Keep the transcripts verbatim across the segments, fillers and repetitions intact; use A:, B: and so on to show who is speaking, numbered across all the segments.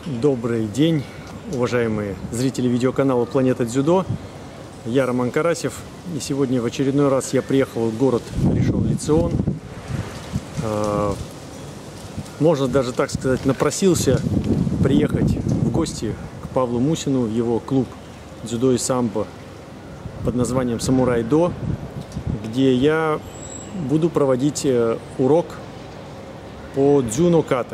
A: Добрый день, уважаемые зрители видеоканала «Планета Дзюдо». Я Роман Карасев, и сегодня в очередной раз я приехал в город Ришон-Ле-Цион. Можно даже так сказать, напросился приехать в гости к Павлу Мусину в его клуб дзюдо и самбо под названием «Самурай-до», где я буду проводить урок по дзю-но-ката.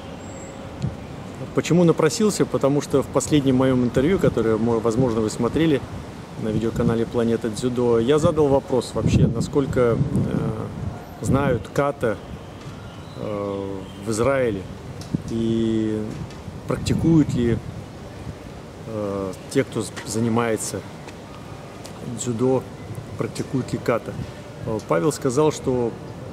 A: Почему напросился? Потому что в последнем моем интервью, которое, возможно, вы смотрели на видеоканале «Планета Дзюдо», я задал вопрос вообще, насколько э, знают ката э, в Израиле и практикуют ли э, те, кто занимается дзюдо, практикуют ли ката. Павел сказал, что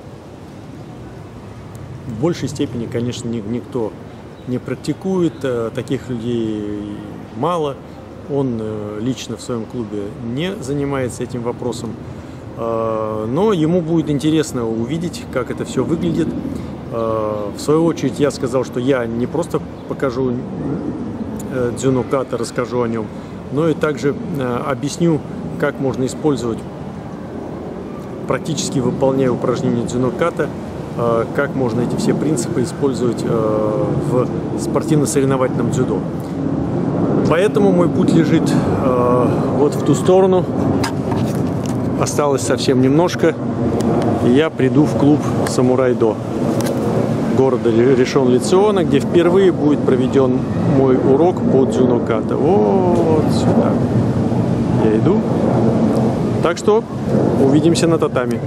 A: в большей степени, конечно, никто не практикует, таких людей мало. Он лично в своем клубе не занимается этим вопросом, но ему будет интересно увидеть, как это все выглядит. В свою очередь я сказал, что я не просто покажу дзю-но-ката, расскажу о нем, но и также объясню, как можно использовать, практически выполняя упражнения дзю-но-ката, как можно эти все принципы использовать в спортивно-соревновательном дзюдо. Поэтому мой путь лежит вот в ту сторону. Осталось совсем немножко, и я приду в клуб «Самурай-до» города Ришон-Ле-Циона, где впервые будет проведен мой урок по дзю-но-ката. Вот сюда я иду. Так что увидимся на татами.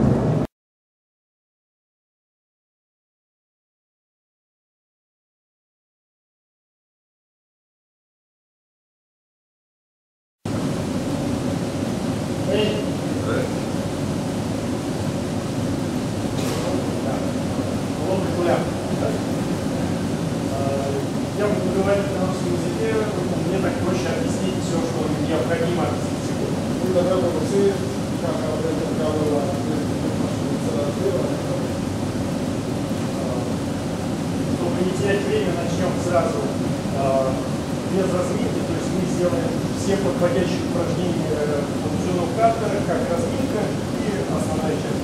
B: Я буду говорить на русском языке, мне так проще объяснить все, что необходимо объяснить сегодня. Чтобы не терять время, начнем сразу без разминки, то есть мы сделаем все подходящие упражнения от дзю-но-ката, как разминка и основная часть.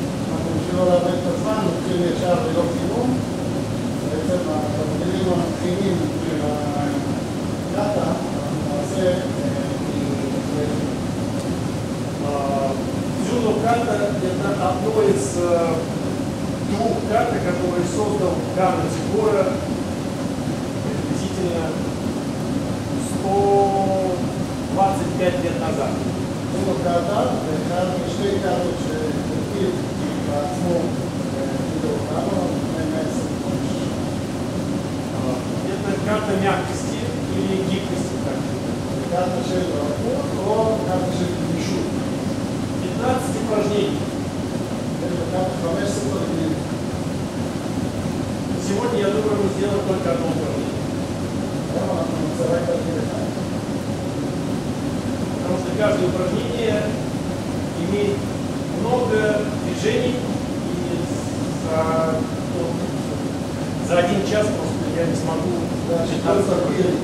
B: Дзю-но-ката – это одно из двух ката, которые создал Гана Дзигора приблизительно сто двадцать пять лет назад. Это карта мягкости или гибкости. пятнадцать упражнений. Сегодня, я думаю, мы сделаем только одно упражнение. Потому что каждое упражнение имеет много движений, и за, ну, за один час просто я не смогу пятнадцать упражнений.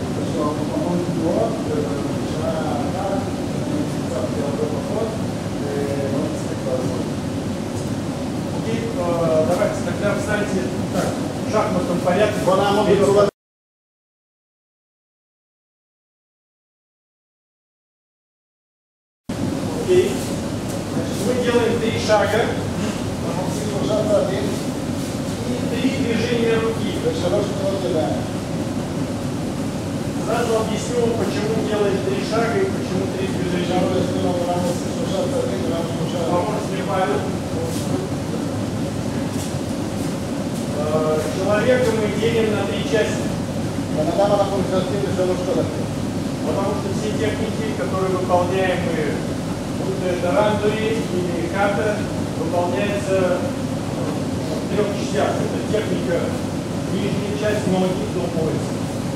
B: Окей, давайте тогда встаньте так, в шахматном порядке. Окей. Значит, мы делаем три шага и три движения руки. Сразу объясню, почему делаем три шага и почему три движения руки. Поможет мне Павел. Человека мы делим на три части. Потому что все техники, которые выполняем мы, будь это рандури или ката, выполняется в трех частях. Это техника нижняя часть ноги до пояса.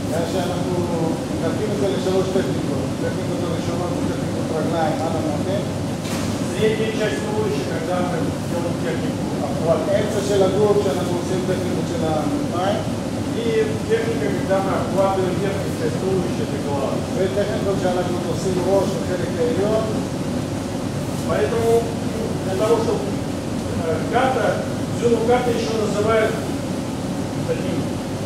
B: Средняя часть туловища, когда мы делаем технику обхвата. И техника, когда мы обкладываем верхнюю часть туловища для головы.
C: וטכניקות שאנחנו עושים ראש בחלק העליון.
B: Поэтому для того, чтобы э, ката, дзюну ката еще называют таким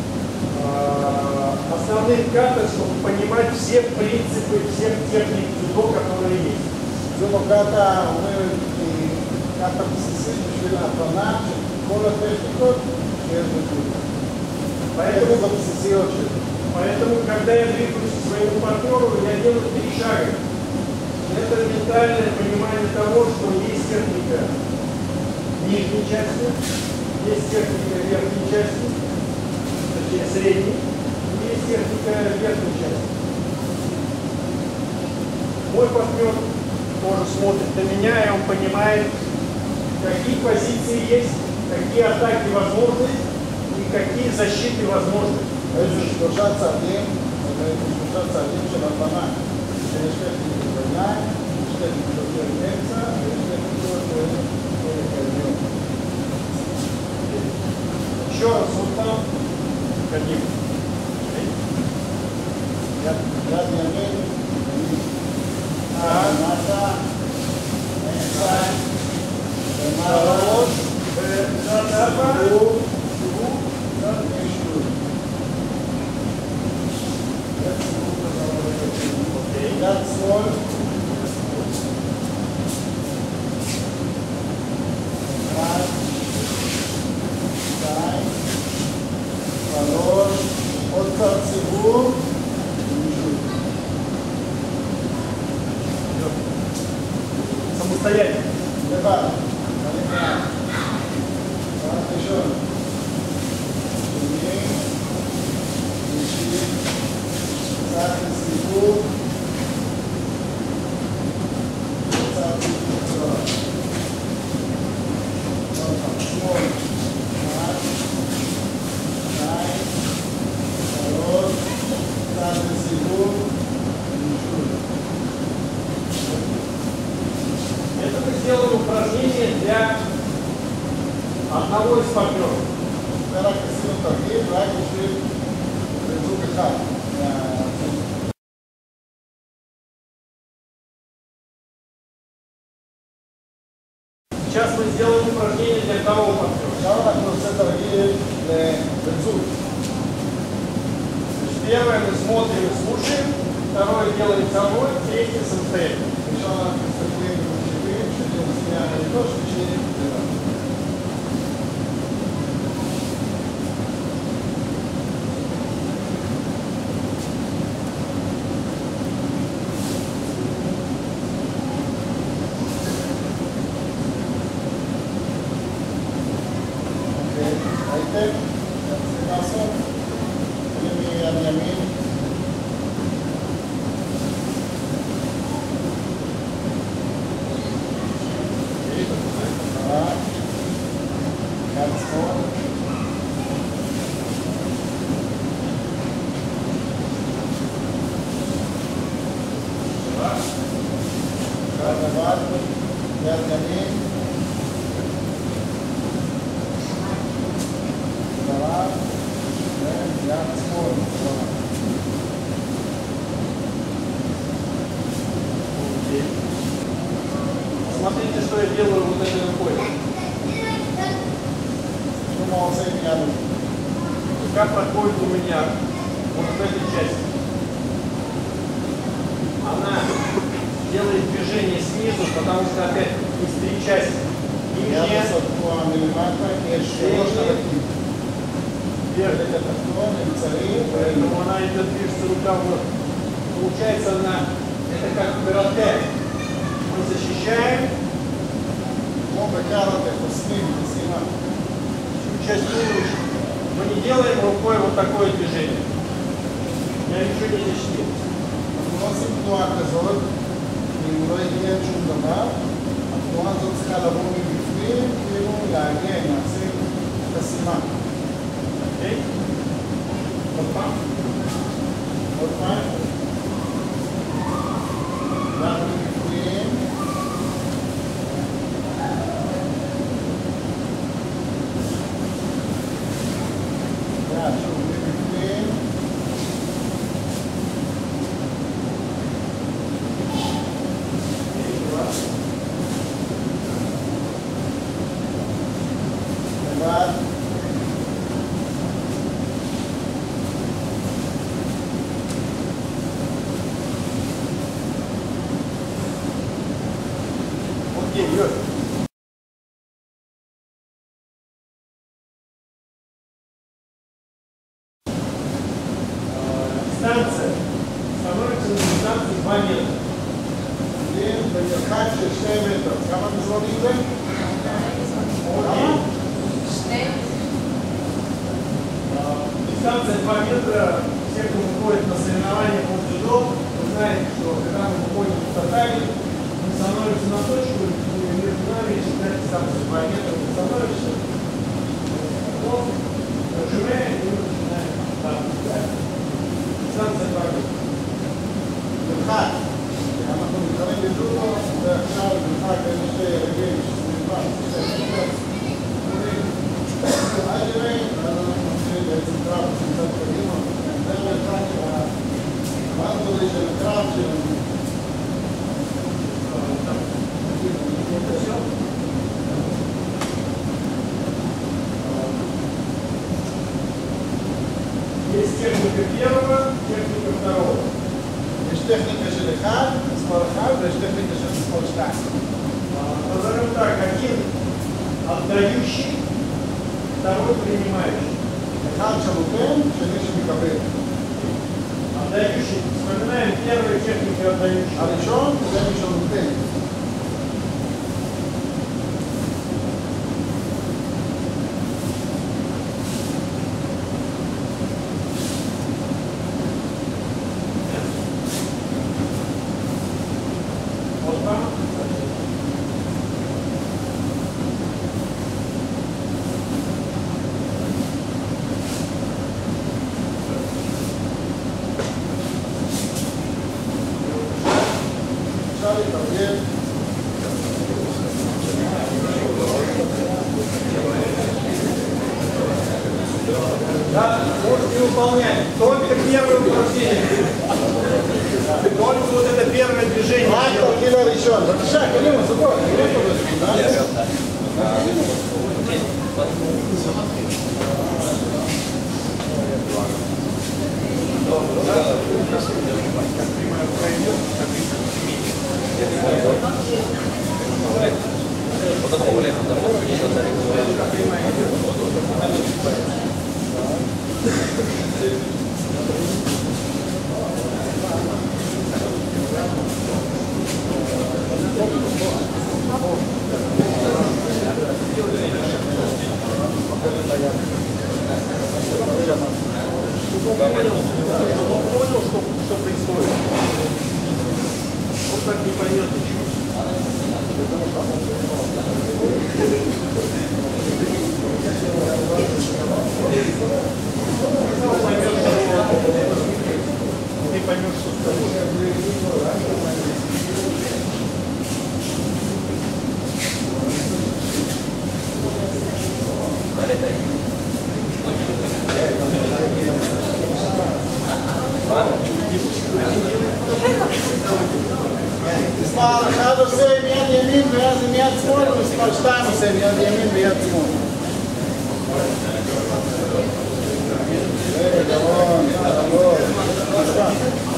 B: э, основным ката, чтобы понимать все принципы, всех техник дзюдо, которые есть.
C: זונו קאטה אומרת היא קאטה בסיסית בשביל ההבנה של כל הטכניקות שיש בג'ודו. הטכניקות הבסיסיות שלי.
B: Поэтому, когда я двигаюсь к своему партнеру, я делаю три шага. Это ментальное понимание того, что есть техника нижней части, есть техника верхней части, точнее средней, и есть техника верхней части. Мой партнер тоже смотрит на меня, и он понимает, какие позиции есть, какие атаки возможны и какие защиты возможны.
C: איזה שלושה צעדים, שלושה צעדים של הבנה שיש טכניקות ביניים, יש טכניקות של אמצע ויש טכניקות של עליון.
B: Еще раз вот там, каким?
C: יד ימין, למטה, אמצע, למעלה, סיבוב, סיבוב, ושטות. יד שמאל, אחד, שתיים, שלוש, עוד קצת סיבוב,
B: Самостоятельно.
C: לבד, אני מעט. צעד ראשון, שני, שלישי, צעד לסיבוב, צעד סיבוב קצר. שמאל, אחד, שתיים, שלוש, צעד לסיבוב,
B: Это мы сделаем упражнение для одного из партнеров.
C: זה רק עשינו תרגיל, רק בשביל זוג אחד.
B: Сейчас мы сделаем упражнение для второго партнера.
C: עכשיו אנחנו עושה תרגיל לבן זוג.
B: Первое мы смотрим и слушаем, второе делаем со мной, третье самостоятельно.
C: ראשון אנחנו מסתכלים ומקשיבים, שני עושים יחד איתו, שלישי לבד. אוקיי, הייתם? צריכים לעשות? יכולים מיד ימין. יד שמאל, יד לבד, יד ימין, חזרה, ויד שמאל, חזרה.
B: Смотрите, что я делаю вот этой рукой.
C: Что мы עושה עם יד?
B: Рука проходит у меня вот в этой части. Она делает движение снизу, потому что опять есть три части.
C: יד
B: Нижняя,
C: עושה תנועה מלמטה, יש שלוש חלקים.
B: верхняя.
C: חלק התחתון, אמצעי,
B: Поэтому она идет, движется рука вот. Получается она, это как карате. Мы защищаем
C: כמו בקראטה, חוסמים, חסימה.
B: всю часть туловища. Мы не делаем рукой вот такое движение. Я ничего не защитил.
C: אנחנו לא עושים תנועה כזאת, אם לא יגיע שום דבר, התנועה הזאת צריכה לבוא מבפנים, כאילו להגן, להשיג חסימה.
B: Окей? Вот так.
C: עוד פעם. אנחנו מבפנים. יד, שוב, מבפנים. Окей, идет.
B: Дистанция становится на дистанции два метра.
C: במרחק של שני מטר. כמה מזרונים זה? כמה?
B: Дистанция два метра. Все, кто выходит на соревнования по дзюдо, вы знаете, что когда мы выходим в татами, мы становимся на точку, и между нами считать дистанцию два метра, ты становишься, вот, нажимаем и начинаем там бежать. Дистанция два метра.
C: מרחק. אנחנו מתחילים בג'ודו, ועכשיו מרחק בין שתי רגעים שמרחק שתי מטר. עד יראה, אז אנחנו מתחילים בעצם קרב מצד קדימה. זה מרחק של של הקרב שלנו.
B: Есть техника первого, техника второго.
C: יש טכניקה של אחד, מספר אחד, ויש טכניקה של מספר שתיים.
B: Назовем так, один отдающий, второй принимающий.
C: אחד שנותן, שני שמקבל.
B: Отдающий, вспоминаем первые техники отдающего.
C: הראשון זה מי שנותן.
B: Да, можете выполнять только первое упражнение. Только вот это первое движение.
C: רק תרגיל הראשון. בבקשה, קדימה, זוגות.
B: Понял, что, что происходит? Он так не поймет ничего. Ты поймешь, что с тобой.
C: מספר אחד עושה עם יד ימין ואז עם יד שמאל, ומספר שתיים עושה עם יד ימין ויד שמאל. גרון, גרון, מספר.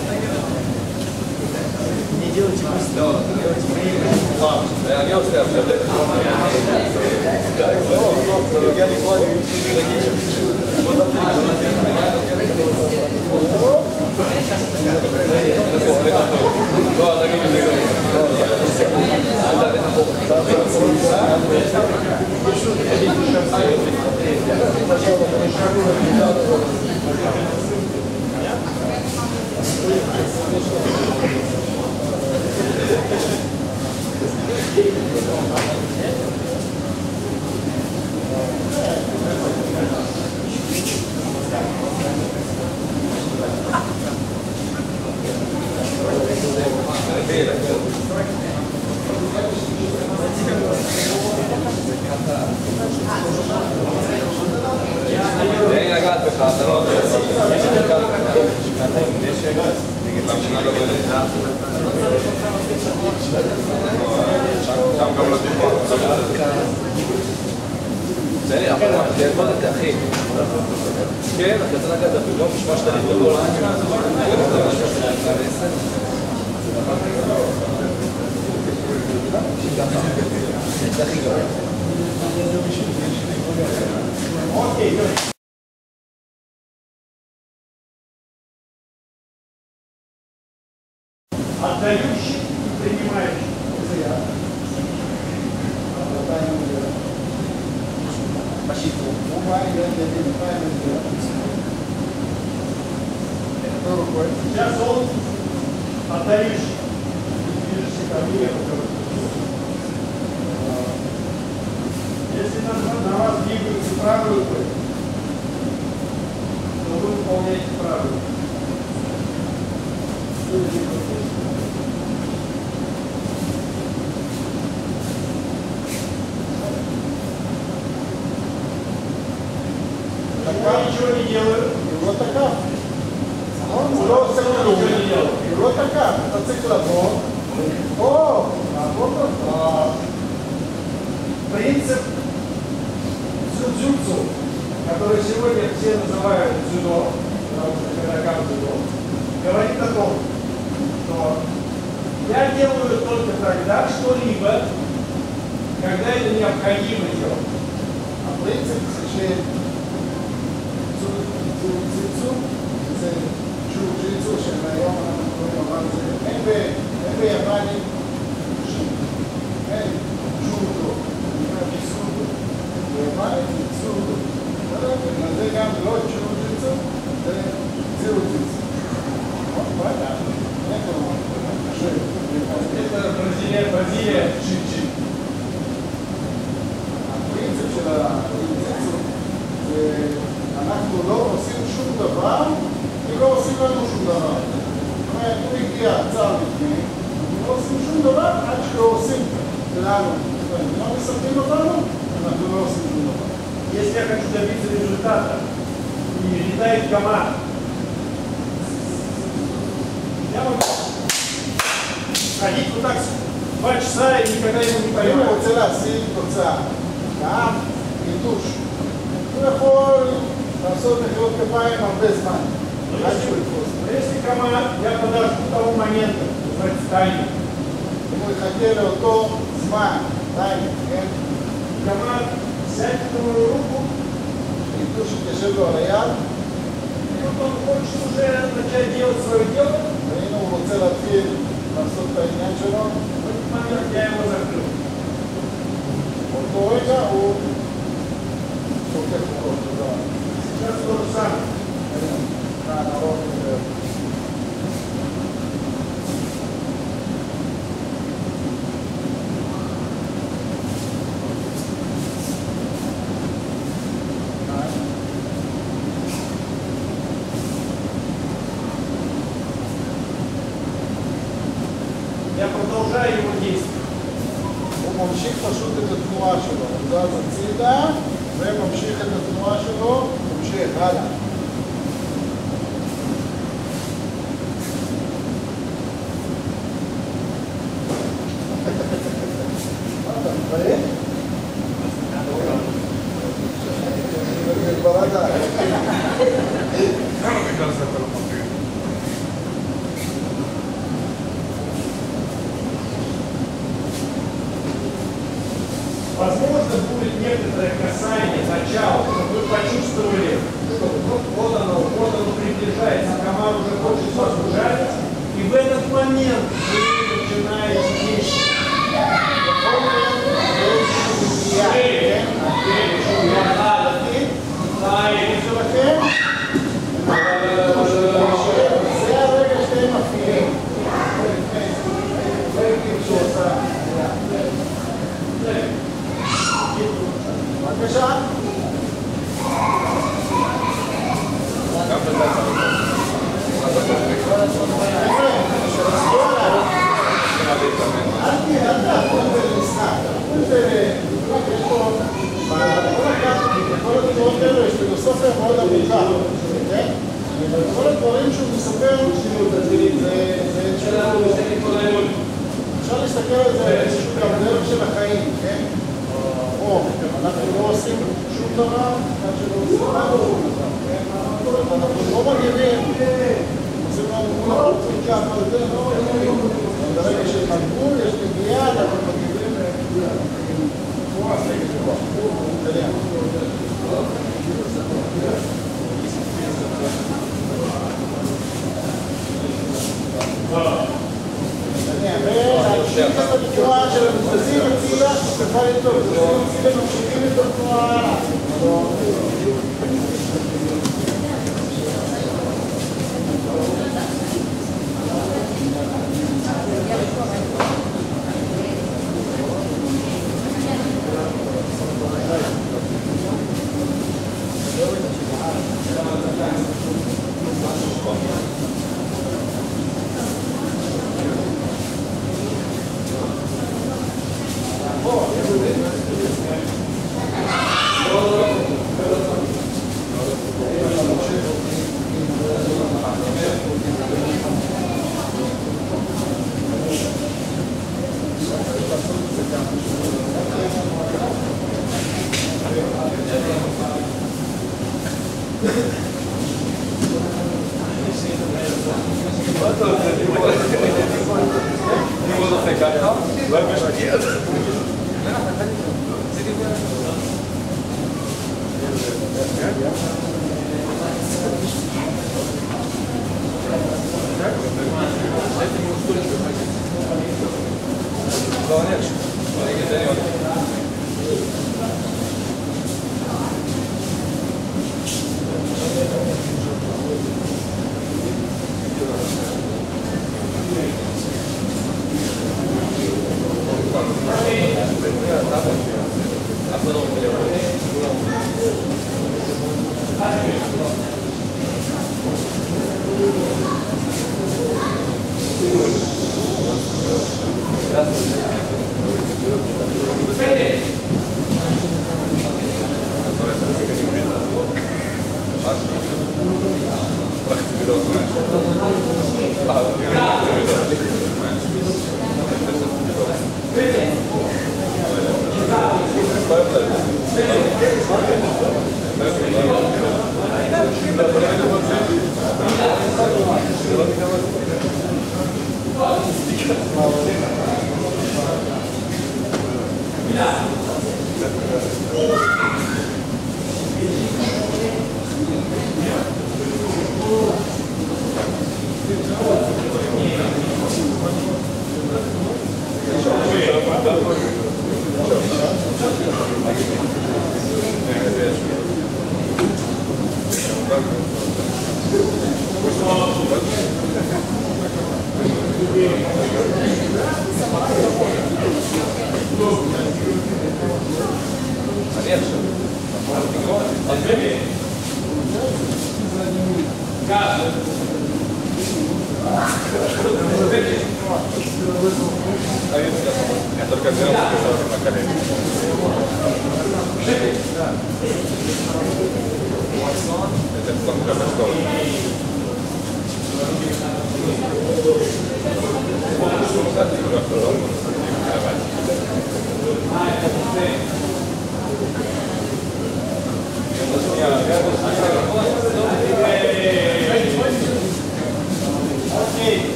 D: Не делайте быстро, делайте медленно. Я устал. Я не планирую.
E: בסדר, אבל זה כבר את אחי. כן, אתה צריך לקחת אפילו, לא משמע שאתה נתגבור לעניין. זה הכי גרוע.
B: אוקיי, יופי. Отдающий и принимающий. Сейчас он отдающий. Движешься ко мне, я покажу. Если на, на вас двигаются правую руку, то вы выполняете правую. Ничего не делаю.
C: לא תקף. הוא לא עושה כלום. הוא לא תקף. אתה צריך לבוא. או, לעבוד אותו.
B: Принцип дзюдзюцу, который сегодня все называют дзюдо, потому что Кайракан дзюдо, говорит о том, что я делаю только тогда что-либо, когда это необходимо делать.
C: הפרינציפ זה שג'ו-ג'יצו זה ג'ו-ג'יצו של היום אנחנו קוראים אבל זה אין ביפנית אין ג'ודו, נקרא גיסודו, ביפנית זה צודו, זה גם לא ג'ו-ג'יצו, זה זירו-ג'יצו.
B: Это Бразилия, Бразилия, Джи-Джи.
C: הפרינציפ של הג'ו-ג'יצו אנחנו לא עושים שום דבר כי לא עושים לנו שום דבר. זאת אומרת, הוא הגיע צער לפני, אנחנו לא עושים שום דבר עד שלא עושים לנו. זאת אומרת, לא מספרים אותנו, אנחנו לא עושים שום דבר.
B: Если я хочу добиться результата и летает команда, я могу ходить вот так два часа и никогда его не
C: אם הוא
B: поймаю.
C: רוצה להשיג תוצאה, גם חידוש, הוא יכול לעשות מחיאות כפיים הרבה זמן. עד שהוא יתפוס.
B: Но если команда, я подожду того момента, называется тайминг.
C: אם הוא יחכה לאותו זמן, טיימינג, כן?
B: Команда сядет на мою руку,
C: חידוש יתיישב לו על היד,
B: и вот он хочет уже начать делать свое дело,
C: והנה הוא רוצה להתחיל לעשות את העניין שלו,
B: в этот момент я его закрыл.
C: באותו רגע הוא שוקף אותו. תודה.
B: Сейчас то же самое.
C: כאן ארוך יותר.
B: Я продолжаю его действие.
C: הוא ממשיך פשוט את התנועה שלו. הוא זז הצידה וממשיך את התנועה שלו, ממשיך הלאה. מה אתה מתפעל? כבר עדה.
B: Возможно, будет некоторое касание начала, чтобы вы почувствовали, что вот, вот оно, вот оно приближается, а комар уже хочет вас ужалить, и в этот момент вы начинаете действовать.
C: זה הרגע שאתם מפעילים. בבקשה.
E: גם בזה
C: אל תהיה, אל תהפוך את זה למשחק. תהפכו את זה, יש פה, בכל הדברות האלו יש פילוסופיה מאוד עמוקה, כן? וכל הדברים שהוא מספר, אפשר להסתכל על זה איזשהו גם דרך של החיים, כן? או, אנחנו לא עושים שום דבר, עד שלא עושים לנו שום דבר, כן? אנחנו לא מגיבים, עושים לנו מול הפרצות ככה, זה לא, ברגע של מגבול, יש נגיעה, אנחנו השקפה לטוב, זה עושים וממשיכים את התנועה.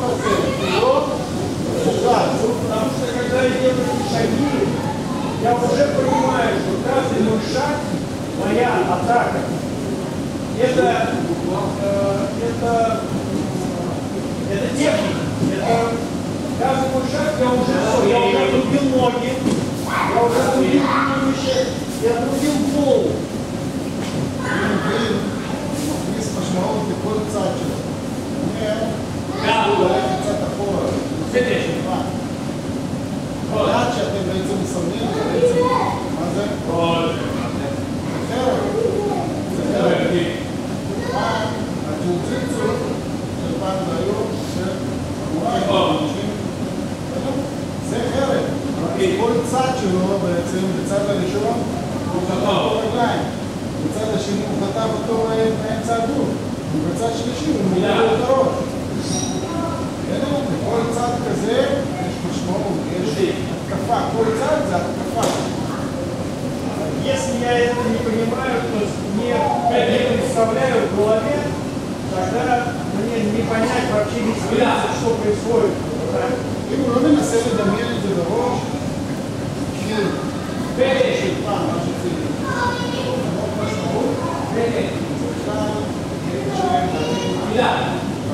B: Я уже Так, это, э, это, это техника. Это каждый мой шаг я уже, я уже отрубил ноги, я уже отрубил туловище, я отрубил голову.
C: יש משמעות לכל צד שלו. אומר, ללכת קצת אחורה. לדעת שאתם בעצם מסמנים, זה בעצם, מה זה? זה חרב. זה חרב. פעם, הג'ו-ג'יטסו של פעם והיום, של אנשים, זה חרב. כל צד שלו בעצם, בצד הראשון, הוא חתב אותו רגליים. בצד השני הוא חתב אותו באמצע הגוף. ובצד שלישי הוא מילא את הראש. כל צד כזה יש משמעות, יש התקפה. כל צד זה התקפה.
B: Если я это не понимаю, то не, не представляю в голове, тогда мне не понять вообще весь принцип, что происходит.
C: אם הוא לא מנסה לדמיין את זה בראש, שיר, של פעם, מה שצילי. מאוד משמעות, בכלל, יש להם להבין,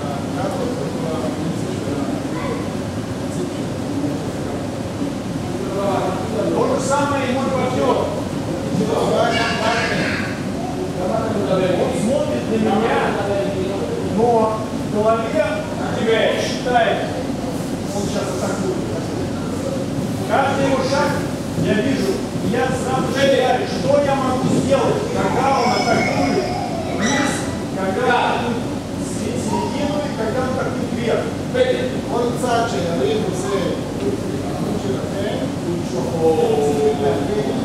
B: То же самое и мой партнер. Он смотрит на меня, но в голове тебя считает, он сейчас атакует. Каждый его шаг я вижу, и я сразу считаю, что я могу сделать, когда он атакует вниз, когда он атакует середину и когда он атакует вверх.
C: כל צד שיריב עושה התקדמות שלכם, הוא שוחו, צריך להבין,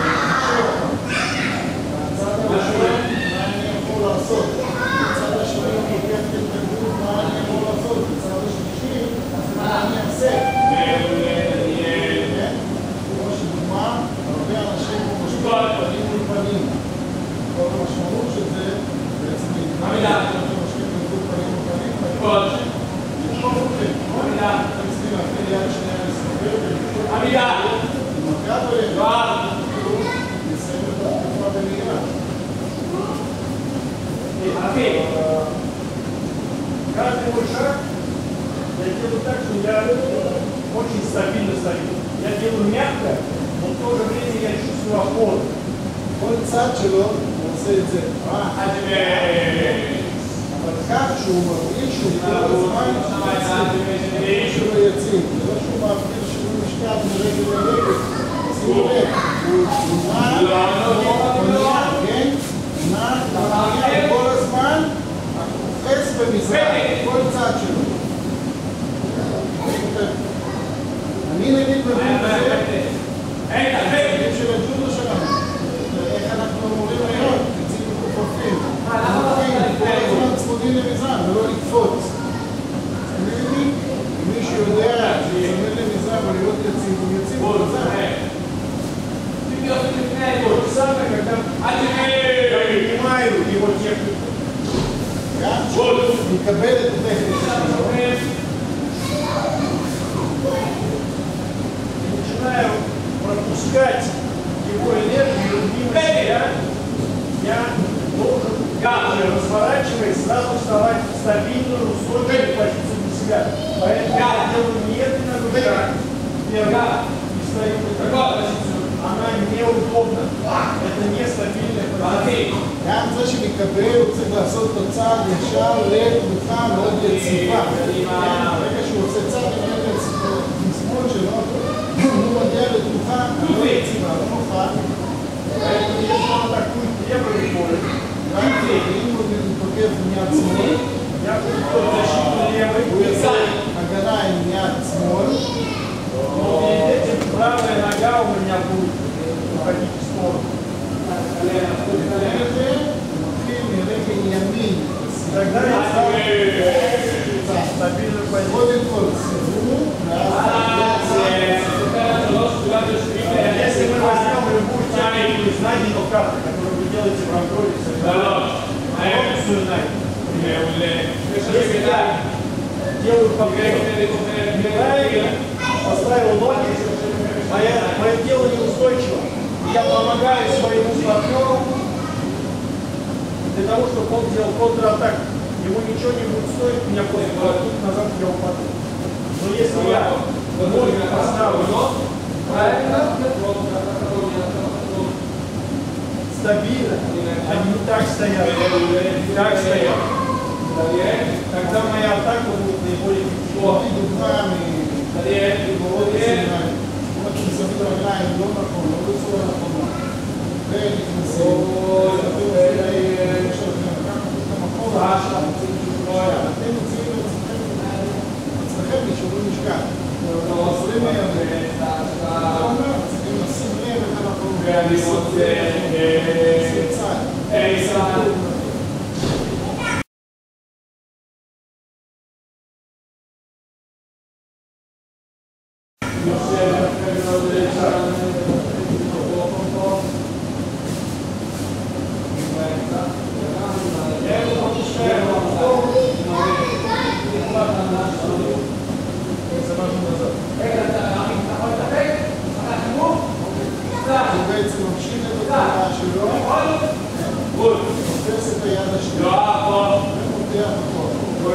C: והצד הראשון, מה אני יכול לעשות? בצד השני הוא לוקח התקדמות, מה אני יכול לעשות? בצד השלישי, מה אני אעשה? כמו שדוגמה, הרבה אנשים פה משפיעים פנים מול פנים. כל המשמעות של זה, בעצם להתנהל, שאתם משפיעים בגוף פנים מול פנים, לתקוף אתכם. אתם צריכים להפעיל יד שנייה להסתובב ולתקוף עם מגע ביד, לסיים את התקופה בנהירה.
B: Окей. Каждый мой шаг я делаю так, что я очень стабильно стою. Я делаю мягко, но в то же время я чувствую опору.
C: כל צד שלו הוא עושה את זה רע. אבל כך שהוא מרגיש שהוא כל הזמן שהוא לא יציב. זה לא שהוא מרגיש שהוא משקע מרגל לרגל. שימו לב, הוא נע, כן? נע, כל הזמן, חפש במזרח, כל צד שלו. אני נגיד מבין בזה, הצדדים של הג'ודו שלנו. איך אנחנו אמורים היום? תציגו כופפים. כל הזמן צמודים למזרח ולא לקפוץ. אם מישהו יודע שצמד למזרח ולהיות יציב, הוא יציב במזרח.
B: То же самое, когда я принимаю его технику.
C: גם שהוא מקבל את הטכניקה שלו.
B: И начинаю пропускать его энергию мимо себя, я должен, каждый разворачиваясь, сразу вставать в стабильную, устойчивую позицию для себя. Поэтому я делаю медленно шаг вверх и стою в такую позицию. Она неудобна. Это нестабильная позиция.
C: גם זה שמקבל הוא צריך לעשות את הצעד ישר לתנוחה מאוד יציבה. ברגע שהוא עושה צעד עם שמאל שלו, הוא מגיע לתנוחה לא יציבה, לא נוחה.
B: Поэтому если он атакует левой рукой,
C: אם הוא תוקף עם יד שמאל,
B: я буду защиту левой,
C: הוא יעשה הגנה עם יד שמאל,
B: но перед этим правая нога у меня будет уходить в сторону.
C: מתחיל מרגל ימין.
B: Тогда я ставлю стабильную позицию.
C: קודם כל סיבוב, ואז
B: Если мы возьмем любую технику из найденного карты, которую вы делаете в рандоме, опцию найденную, если я делаю подъем неправильно, поставил ноги, мое, мое тело неустойчиво, я помогаю своему партнеру для того, чтобы он сделал контратаку. Ему ничего не будет стоить, меня просто тут назад я упаду. Но если я ноги поставлю правильно, стабильно, они не так стоят, так стоят, тогда моя атака будет наиболее эффективной.
C: Очень забираем до накона, лицо накона. אצלכם נשארו משקל. עשרים מהם צריכים לשים לב איך אנחנו עושים צעד. הוא בעצם ממשיך את התנועה שלו, תופס את היד השנייה, ומותח אותו.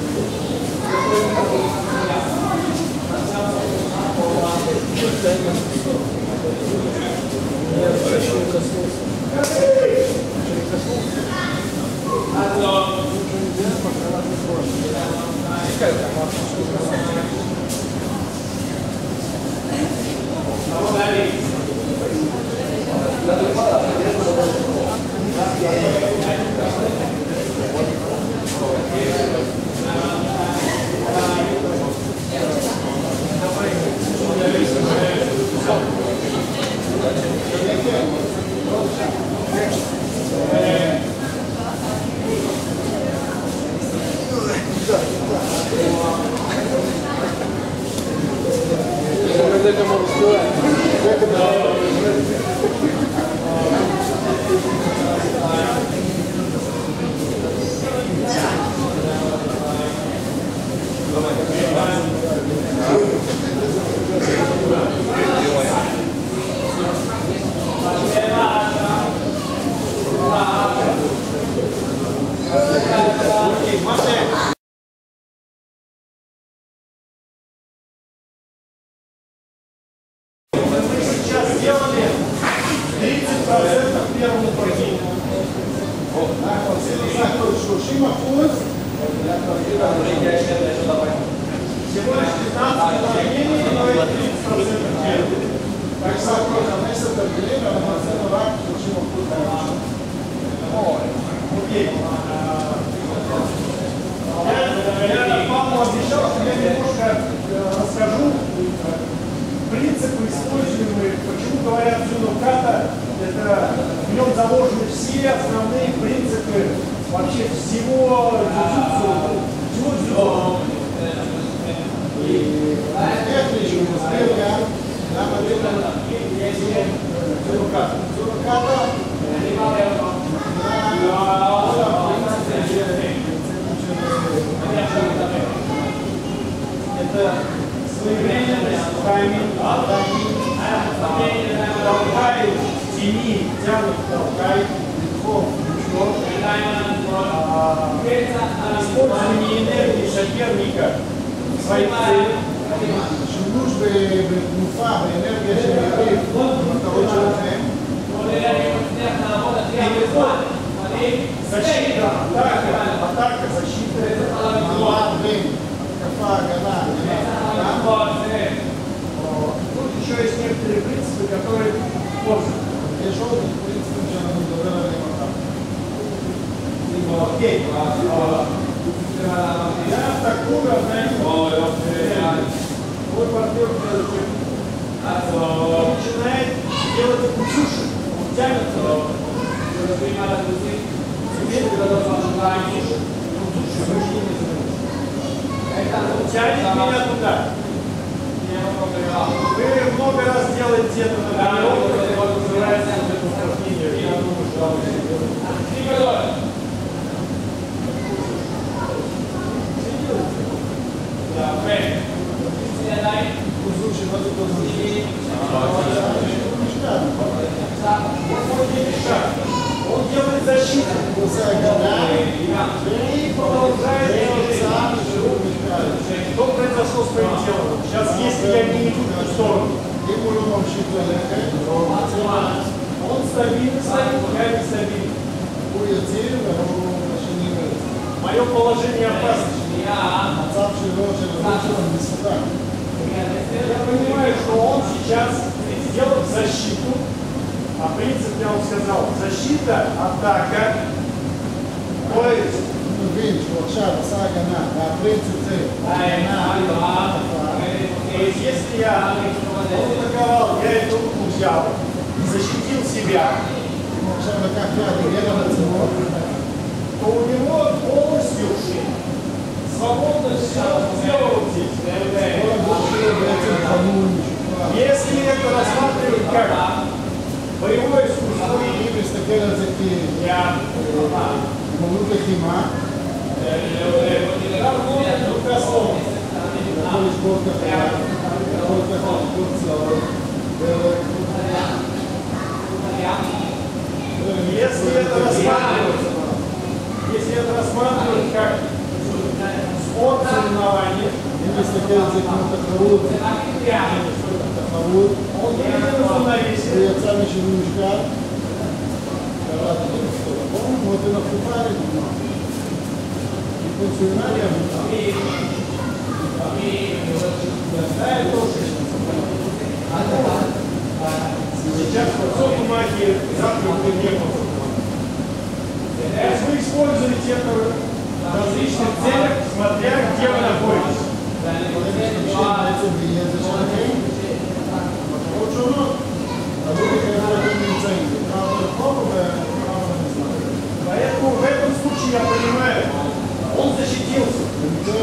C: Thank you.
B: Я Павлу обещал, что я немножко расскажу принципы, используемые, почему говорят дзюдо-ката. Это в нем заложены все основные принципы вообще всего дзюдзюцу, дзюдзю. И
C: технично успеха нам это дзюдо-ката. Дзюдо-ката
B: это своевременность, тайминг, толкай в тени, тянут, толкай, легко, легко. Использование энергии соперника в своих целях.
C: שימוש בתנופה, באנרגיה שמביאים במטרות שלכם.
B: Защита, атака, атака, защита.
C: מעמד בין התקפה, הגנה, הגנה.
B: Тут еще есть некоторые принципы, которые позже.
C: יש עוד פרינציפים שאנחנו נדבר עליהם אחר כך.
B: Окей. Я такую организм. Мой партнер начинает делать кутюши. Он тянется. Теперь, когда он кутюши, он тянет меня туда. Вы много раз делаете это на тренировках, это называется упражнение. Я думаю, что он делает защиту и продолжает делать. Что произошло с твоим телом? Сейчас, если я не иду в ту сторону, он стабильно стоит, я не стабильный. Мое положение опасно. Я понимаю, что он сейчас сделал защиту, а принцип, я вам сказал, защита, атака, то есть
C: מבין שהוא עכשיו עשה הגנה, והפרינציפ זה הגנה,
B: то есть если я он атаковал, я эту руку взял и защитил себя,
C: אם הוא עכשיו לקח יד, הגן על עצמו,
B: то у него полностью свободно все сделал здесь.
C: כל הגוף שלו בעצם חמול, משוחרר.
B: Если это рассматривать как боевое искусство,
C: אם נסתכל על זה כמונות לחימה,
B: там можно только слово.
C: הוא יכול לשבור ככה, יכול ככה לשבור צלעות,
B: Если это рассматривать, если это рассматривать как спорт соревнования,
C: אם נסתכל על זה כמו תחרות, תחרות,
B: он именно
C: הוא
B: равновесие.
C: יצא משינוי משקל, קראתי אותו, נכון? כמו תנפופה לדוגמה. היא פונקציונליה,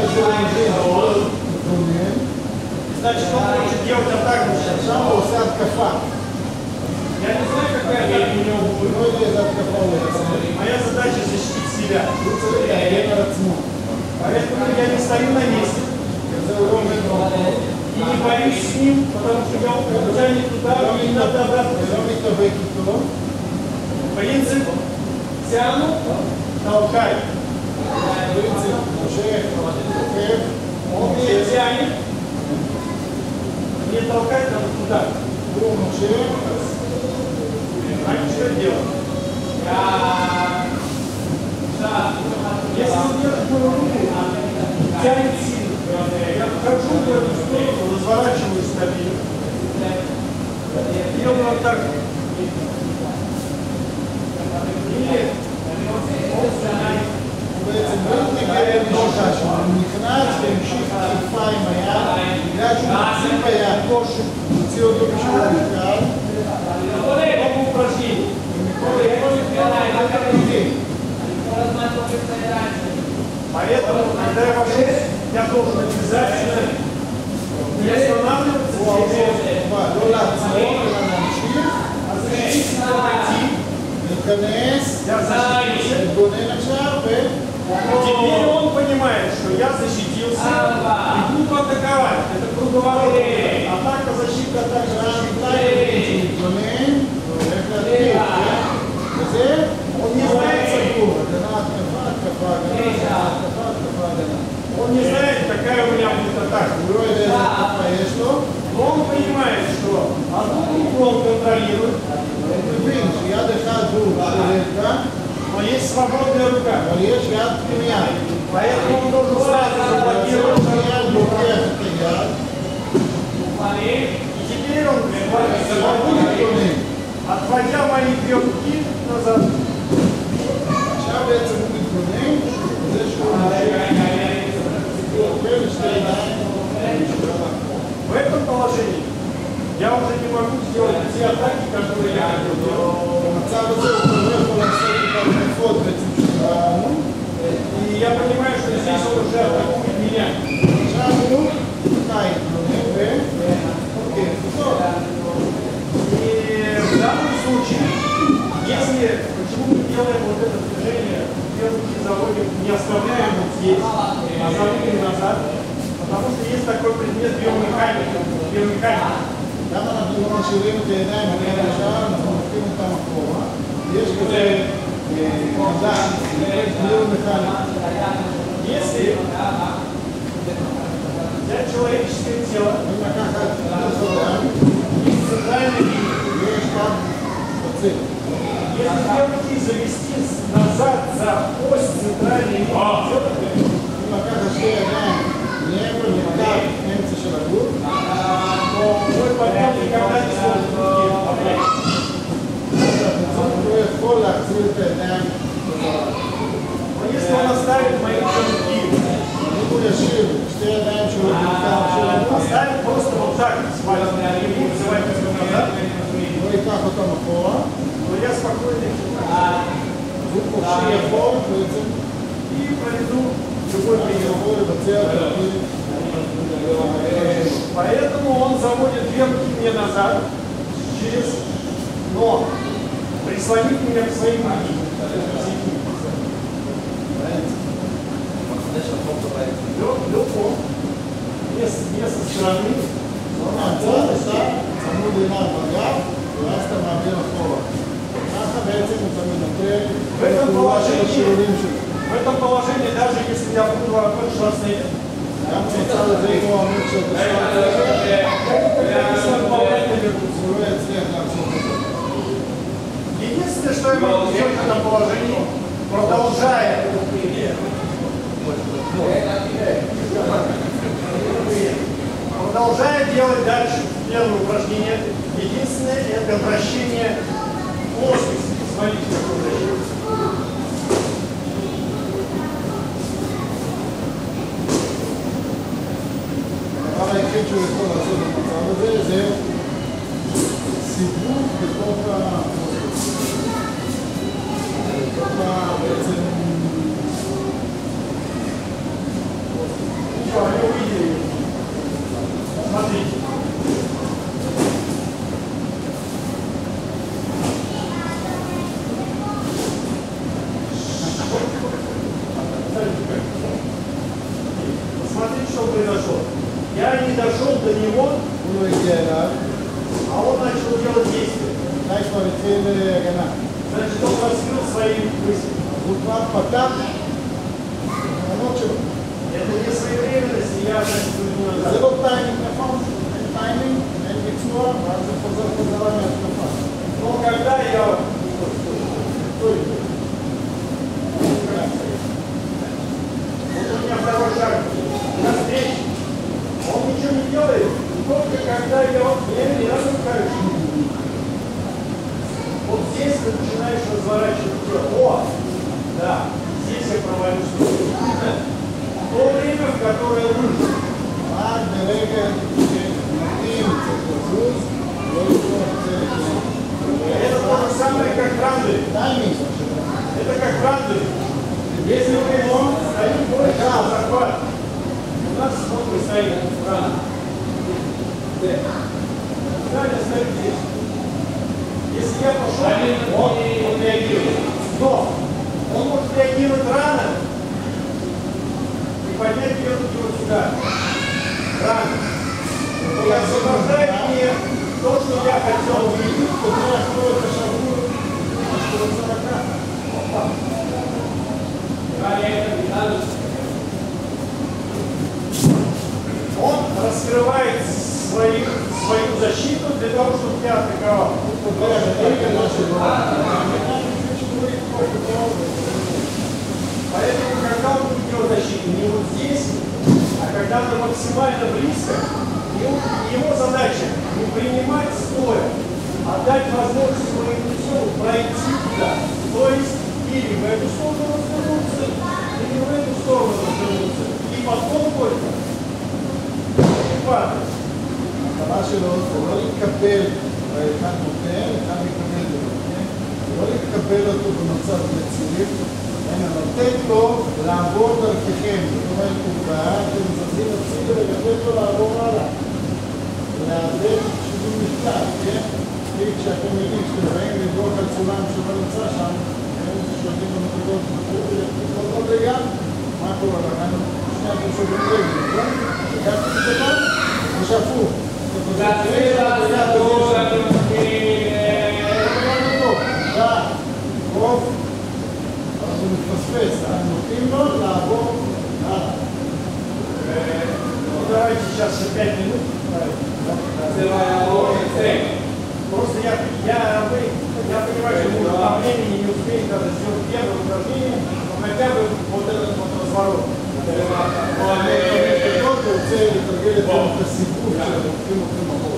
B: Значит, он хочет делать атаку.
C: עכשיו הוא עושה התקפה.
B: Я не знаю, какая атака у него будет.
C: לא יודע איזה התקפה הוא יעשה.
B: Моя задача защитить себя.
C: הוא צריך להגן על עצמו.
B: Поэтому я не стою на месте.
C: וזה הוא לא עומד במקום.
B: И не борюсь с ним, потому что я он тянет туда, и не надо обратно.
C: ולא מתאבק איתו.
B: Принцип тяну, толкай.
C: פרינציפ מושך, תוקף,
B: Он не тянет, не толкай там туда.
C: הוא מושך,
B: А что делать? Если он держит мою руку, тянет сильно, я вхожу в эту сторону, разворачиваюсь стабильно. Делаю вот так. Или он снимает.
C: הוא בעצם לא מתנגד לנשיכה שלו, הוא נכנס והמשיך תקיפה עם היד, בגלל שהוא מחזיק ביד, הוציא אותו בשביל המקל,
B: Много упражнений. Поэтому, когда я вошел, я должен обязательно не останавливаться,
C: הוא אמור לא לעצור, אלא להמשיך,
B: а защитить пойти.
C: להיכנס,
B: Я защитился.
C: להתגונן עכשיו, ו...
B: Теперь он понимает, что я защитился и буду атаковать. Это круговорот. Атака, защита, атака, защита.
C: להתגונן, והולך להתקיף, וזה,
B: Он не знает,
C: סגור, הגנה, התקפה, התקפה, הגנה, התקפה, התקפה, הגנה.
B: он не знает, какая у меня будет атака.
C: הוא לא יודע איזה התקפה יש לו,
B: Но он понимает, что одну руку он контролирует,
C: הוא מבין שיד אחד הוא שולט כאן,
B: но есть свободная рука.
C: אבל יש יד פנימיה.
B: Поэтому он должен сразу заблокировать.
C: היד לוקח את היד,
B: И теперь он свободно,
C: מתגונן.
B: отводя мои две руки назад.
C: עכשיו בעצם הוא מתגונן, זה שהוא מושך לשתי ידיים.
B: В этом положении я уже не могу сделать те атаки, которые я хотел делать.
C: במצב הזה הוא לא יכול לעשות את ההתקפות בעצם שלנו.
B: И я понимаю, что здесь он уже атакует меня.
C: עכשיו הוא נתן התגונן ותוקף אותו.
B: И в данном случае, если почему мы делаем вот это движение, две руки заводим, не оставляем вот здесь, а заводим назад, потому что есть такой предмет биомеханика. биомеханика.
C: למה אנחנו לא משאירים את הידיים עליהם לשם, אנחנו מפקים אותם אחורה. יש כזה מדע, ביומכניקה.
B: Если взять человеческое тело,
C: אם לקחת את אדם,
B: есть центральный линия,
C: יש קו בצד.
B: если две руки завести назад за ось центральной линии,
C: אם לקחת שתי ידיים, מעבר לקו אמצע של הגוף,
B: то мой партнер никогда не сможет руки обнять.
C: הוא לא יכול להחזיר את הידיים.
B: Но если он оставит мои руки,
C: אם הוא ישאיר שתי ידיים שלו בקו של הגוף,
B: оставит просто вот так с пальцем, не будет взывать их назад,
C: לא ייקח אותם אחורה,
B: то я спокойно их
C: הוא חופשי יכול בעצם
B: и проведу любой прием.
C: יכול לבצע את התפקיד.
B: Поэтому он заводит две руки мне назад через ног, прислонив меня к своим ноги. Легко, не, не со стороны,
C: מהצד אתה צמוד אליו בגב, ואז אתה מעביר אחורה. ככה בעצם אתה מנטר את התנועה של השיעורים שלו.
B: в этом положении, даже если я буду Арнольд Шварценеггер,
C: גם במצב הזה אם הוא עמוד של
B: я
C: הוא לא יצליח לעשות את זה.
B: единственное, что я могу сделать в этом положении, продолжая продолжая делать дальше первое упражнение, единственное это вращение плоскости. Смотрите, как он вращается.
C: הדבר היחיד שהוא יכול לעשות במצב הזה זה סיבוב בתוך בעצם
B: Все, они увидели. Смотрите. Посмотрите, что произошло. Я не дошел до него,
C: הוא לא הגיע אליו,
B: а он начал делать действия.
C: די כבר התחיל הגנה.
B: Значит, он раскрыл свои мысли.
C: הוא כבר פתח את שלו.
B: Это не своевременность, и я значит,
C: זה לא טיימינג נכון, אין טיימינג, אין ביצוע, ואז זה חוזר חזרה מהתקפה.
B: Но когда я...
C: טוב,
B: Вот у меня второй шаг на встречу. Он ничего не делает, только когда я вот я не разрушаюсь. Вот здесь ты начинаешь разворачивать тело. О! Да, здесь я провалю сторону. То время, в которое нужно.
C: רק ברגע שמתאים צריך לזוז, לא לפתוח את זה
B: Это то же самое, как ранды.
C: טיימינג.
B: Это как ранды. Если мы стоим больше на захват, у нас снова стоит ранды. Далее стоит здесь. Если я пошел, он, он реагирует. Но он может реагировать рано и поднять ее вот сюда. Рано. И освобождает мне то, что я хотел увидеть. Он раскрывает своих, свою защиту для того, чтобы я атаковал. Поэтому, когда он будет делать защиту, не вот здесь, а когда мы максимально близко, его, его задача не принимать стоя, а дать возможность своему телу пройти туда. То есть или в эту сторону развернуться, или в эту сторону развернуться. И потом только падать.
C: המטרה שלו זה לא להתקבל, אחד נותן, אחד מקבל לו, זה לא להתקבל אותו במצב מציאות, אלא לתת לו לעבור דרככם. זאת אומרת, הוא בא, אתם מזזים הצידה ולתת לו לעבור הלאה. להיעדר שינוי מכתב, כן? כי כשאתם יודעים שאתם באים לבדוק על צולם שלא נמצא שם, הם שולטים במחלקות עוד לים, מה קורה לכם? שני אתם שוברים רגל, נכון? הגעתם את זה או שהפוך? רוב, אז הוא מתפספס, אנחנו נותנים לו לעבור הלאה.
B: Давайте сейчас еще пять минут. Просто я, я, я понимаю, что мы по времени не успеем даже сделать первое упражнение, но хотя бы вот этот вот разворот.
C: הוא רוצה לתרגל את הסיבוב של הולכים הולכים אחורה.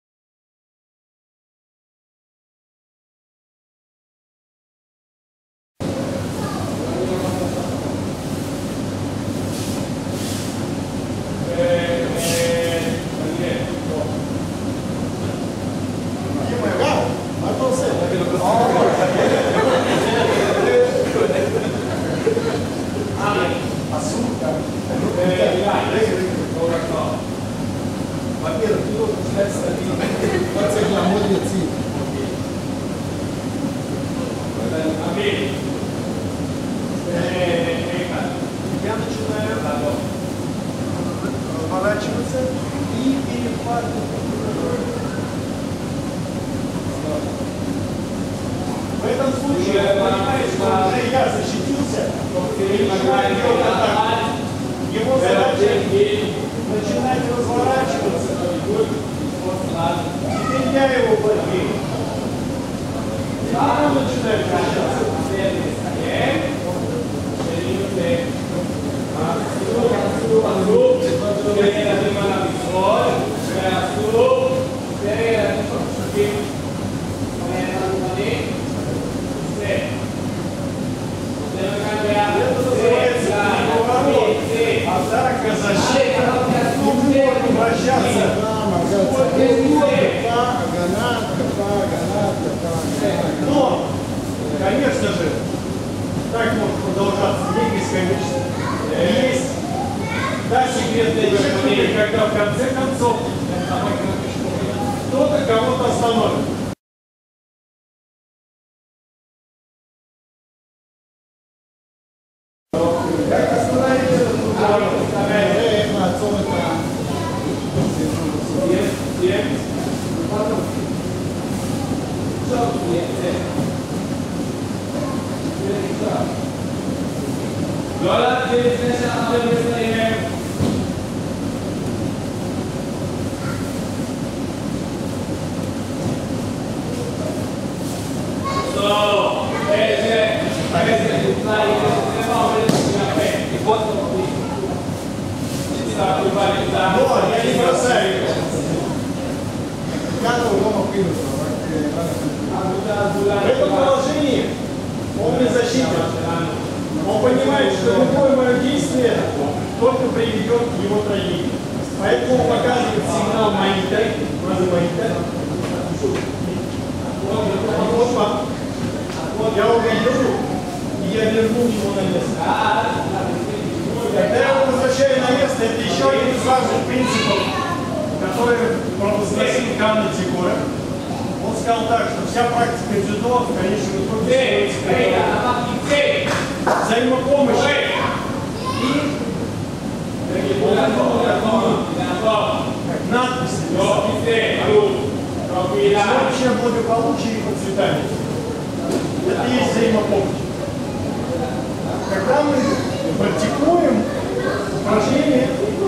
C: מה אתה עושה? אתה צריך לעמוד יציב.
B: Я начинаю разворачиваться и перехватывать. В этом случае, понимаешь, что уже я защитился, его задача начинать разворачиваться. Теперь я его подвину. И он начинает вращаться. Атака, защита, не может вращаться. Но, конечно же, так может продолжаться не бесконечно. Есть та секретная техника, когда в конце концов кто-то кого-то остановит.
C: Но я не бросаю его. Я дома кинул.
B: В этом положении он не защитен. Он понимает, что любое мое действие только приведет к его трагедии. Поэтому он показывает сигнал Маита. Я увидел, и я вернул его на место. Когда я его возвращаю на место, это еще один из важных принципов, который провозгласил Канна Тигора. Он сказал так, что вся практика дзюдо в конечном итоге взаимопомощь и как надпись, всеобщее благополучие и процветание. Это и есть взаимопомощь. Когда мы практикуем упражнения,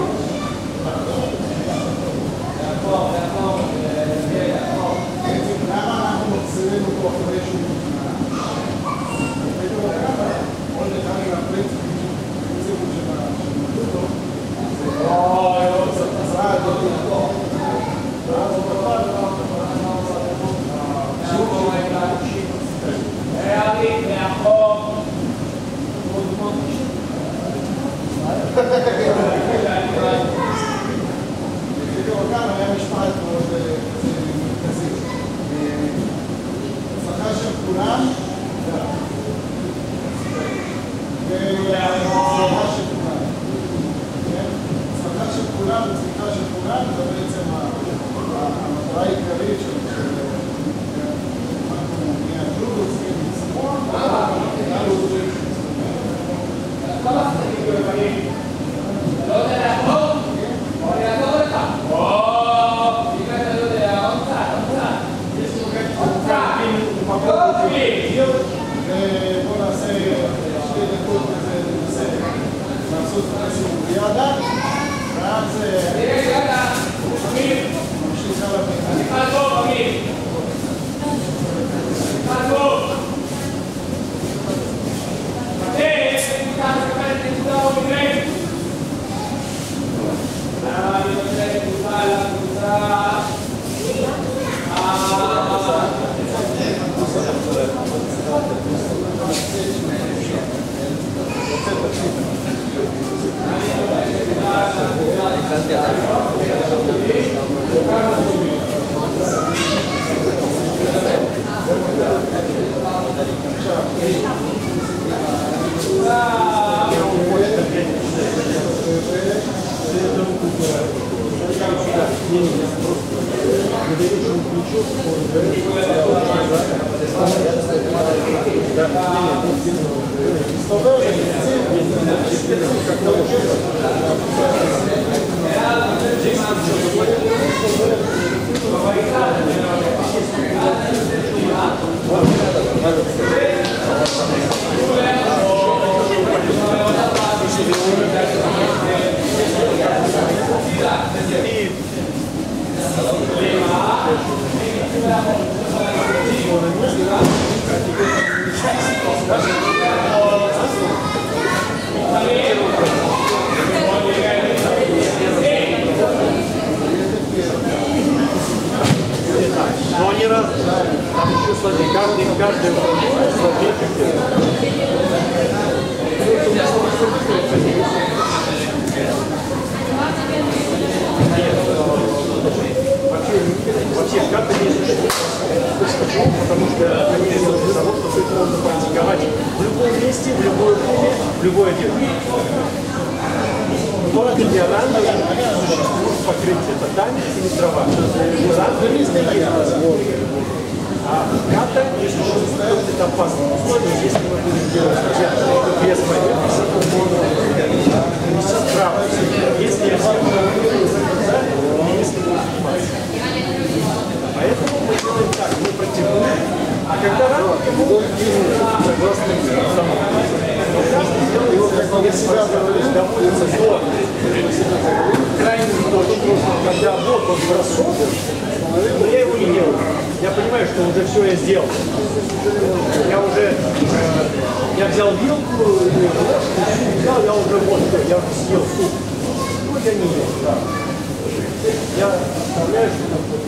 B: но не раз, там еще сложнее, каждый, каждый сложнее. Вообще карты не существует. Почему? Потому что они нужны для того, чтобы их можно практиковать в любом месте, в любое время, в любое дело.
A: покрытие татами или трава. А ката, это опасное условие, если мы будем делать без поверхности, то можно нанести справа. Если я сделаю, если будет сниматься. Поэтому мы делаем так, мы протягиваем, а когда рамки могут согласно самому. Но каждый делает его, как я себя доводится до крайней точки, когда вот он бросок, но я его не делаю. Я понимаю, что уже все я сделал. Я уже, э, я взял вилку, взял, я уже вот, я уже съел суп. Ну, я не ел, да. Я оставляю, что такое.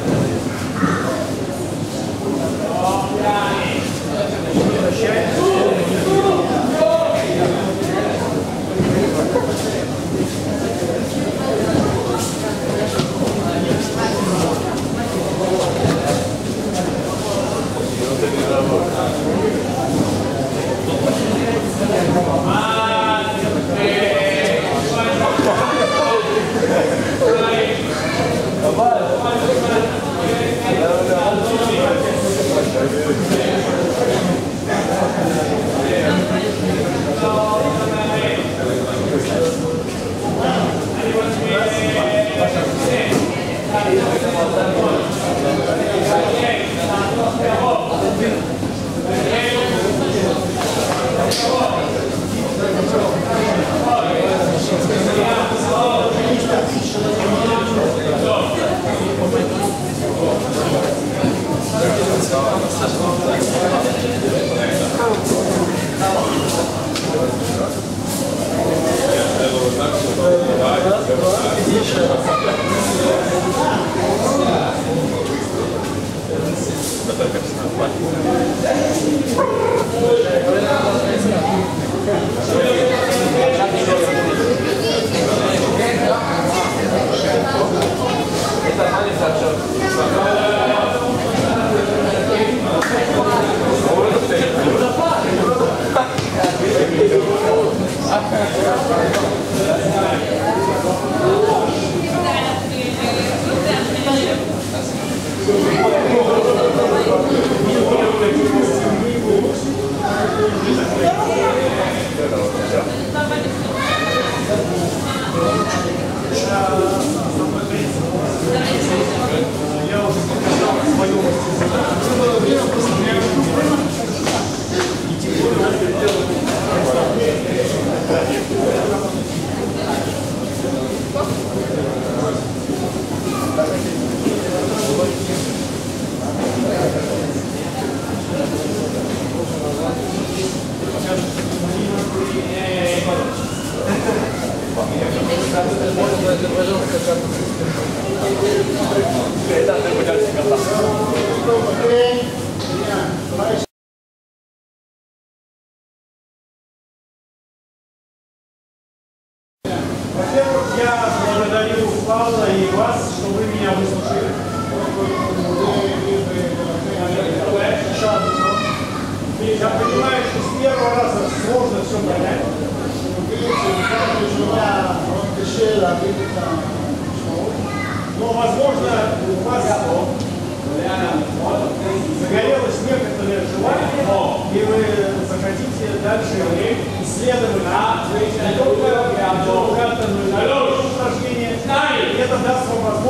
B: Во-первых, я благодарю Павла и вас, что вы меня выслушали. Я понимаю, что с первого раза сложно все понять. Но, возможно, у вас загорелось некоторое желание, и вы захотите дальше исследовать не только упражнения, и это даст вам возможность